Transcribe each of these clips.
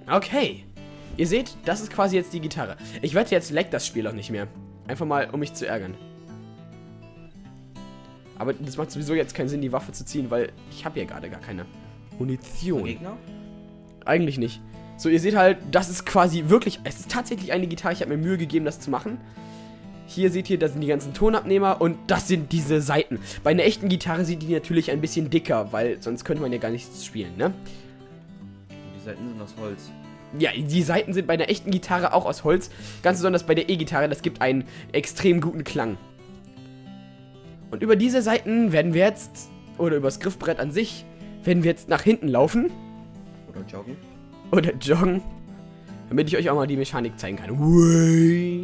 Okay. Ihr seht, das ist quasi jetzt die Gitarre. Ich wette, jetzt leckt das Spiel auch nicht mehr. Einfach mal, um mich zu ärgern. Aber das macht sowieso jetzt keinen Sinn, die Waffe zu ziehen, weil ich habe ja gerade gar keine Munition. Gegner? Eigentlich nicht. So, ihr seht halt, das ist quasi wirklich, es ist tatsächlich eine Gitarre. Ich habe mir Mühe gegeben, das zu machen. Hier seht ihr, das sind die ganzen Tonabnehmer und das sind diese Saiten. Bei einer echten Gitarre sind die natürlich ein bisschen dicker, weil sonst könnte man ja gar nichts spielen, ne? Die Saiten sind aus Holz. Ja, die Saiten sind bei einer echten Gitarre auch aus Holz. Ganz besonders bei der E-Gitarre, das gibt einen extrem guten Klang. Und über diese Saiten werden wir jetzt, oder über das Griffbrett an sich, werden wir jetzt nach hinten laufen. Oder joggen. Oder joggen. Damit ich euch auch mal die Mechanik zeigen kann. Ui.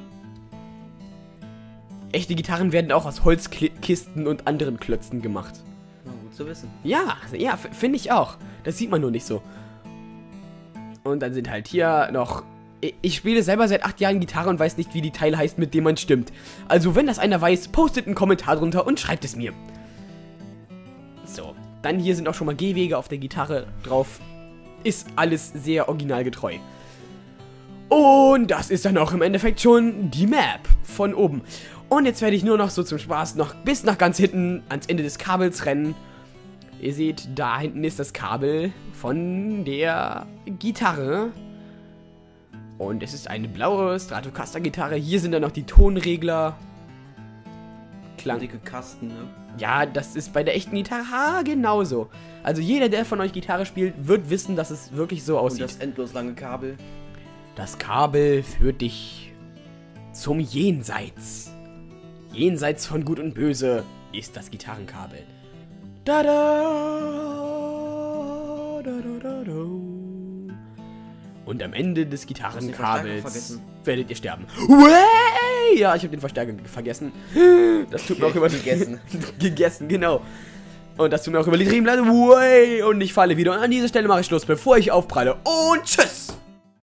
Echte Gitarren werden auch aus Holzkisten und anderen Klötzen gemacht. Na, gut zu wissen. Ja, finde ich auch. Das sieht man nur nicht so. Und dann sind halt hier noch... Ich spiele selber seit 8 Jahren Gitarre und weiß nicht, wie die Teile heißt, mit dem man stimmt. Also, wenn das einer weiß, postet einen Kommentar drunter und schreibt es mir. So, dann hier sind auch schon mal Gehwege auf der Gitarre drauf. Ist alles sehr originalgetreu. Und das ist dann auch im Endeffekt schon die Map von oben. Und jetzt werde ich nur noch so zum Spaß noch bis nach ganz hinten ans Ende des Kabels rennen. Ihr seht, da hinten ist das Kabel von der Gitarre. Und es ist eine blaue Stratocaster-Gitarre. Hier sind dann noch die Tonregler. Klang. Dicke Kasten, ne? Ja, das ist bei der echten Gitarre genauso. Also jeder, der von euch Gitarre spielt, wird wissen, dass es wirklich so aussieht. Und das endlos lange Kabel. Das Kabel führt dich zum Jenseits. Jenseits von Gut und Böse ist das Gitarrenkabel. Da da, da da da da. Und am Ende des Gitarrenkabels werdet ihr sterben. Way! Ja, ich habe den Verstärker vergessen. Das tut mir auch über gegessen. Gegessen, genau. Und das tut mir auch übertrieben leid. Way! Und ich falle wieder. Und an dieser Stelle mache ich Schluss, bevor ich aufpralle. Und tschüss!